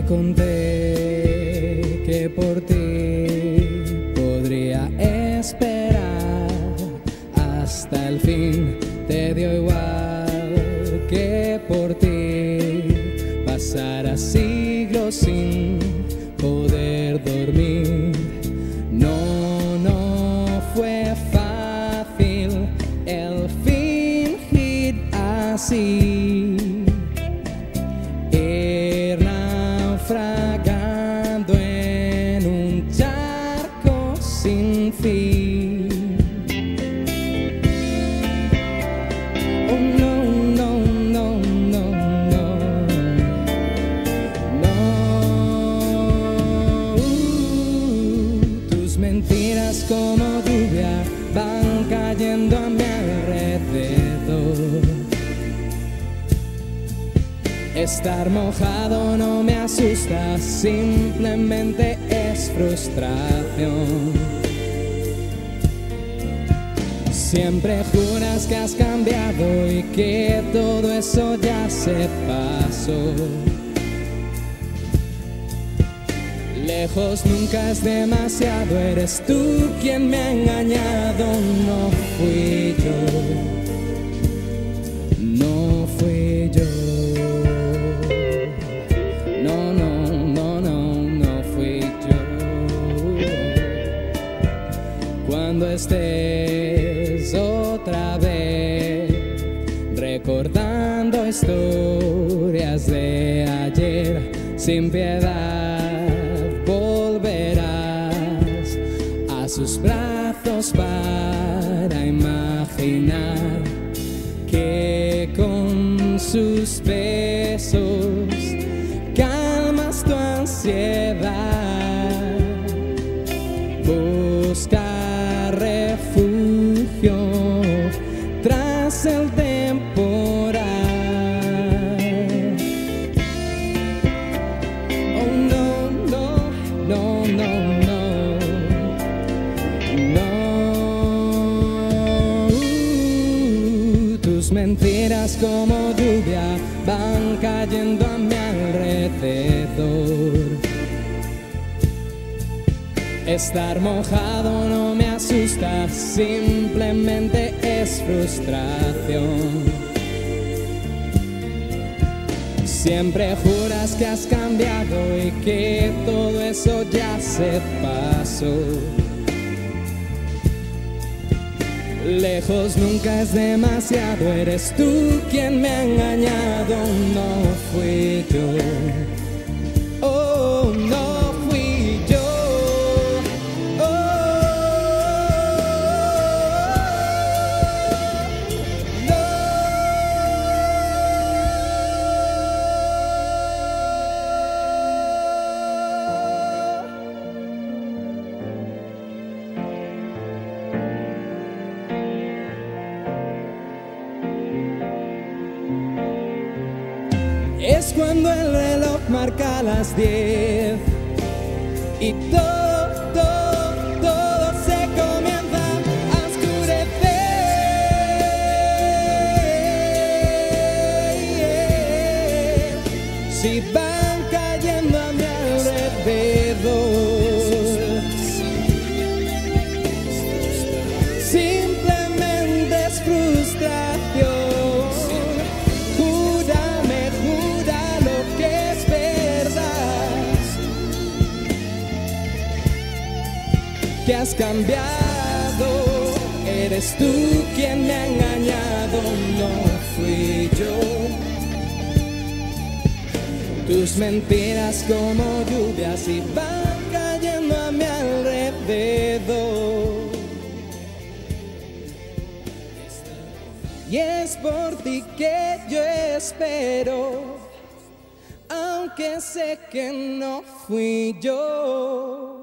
conté que por ti podría esperar hasta el fin. Te dio igual que por ti pasara siglos sin poder dormir. No fue fácil el fingir así, ir naufragando en un charco sin fin. Oh no, no, no, no, no, no. Tus mentiras como lluvia van cayendo a mi alrededor. Estar mojado no me asusta, simplemente es frustración. Siempre juras que has cambiado y que todo eso ya se pasó. Lejos nunca es demasiado, eres tú quien me ha engañado, no fui yo, no fui yo. No, no, no, no, no fui yo. Cuando estés otra vez recordando historias de ayer, sin piedad volverás a sus brazos para imaginar que con sus besos calmas tu ansiedad. Busca refugio tras el temporal. Oh no, no, no, no, no. Tus mentiras como lluvia van cayendo a mi alrededor. Estar mojado no me asusta, simplemente es frustración. Siempre juras que has cambiado y que todo eso ya se pasó. Lejos nunca es demasiado, eres tú quien me ha engañado, no fui yo. Oh, no fui yo. Es cuando el reloj marca las 10 y todo se comienza a oscurecer. Si van cayendo a mi alrededor, simplemente es frustración. Que has cambiado, eres tú quien me ha engañado, no fui yo. Tus mentiras como lluvias y van cayendo a mi alrededor. Y es por ti que yo espero, aunque sé que no fui yo.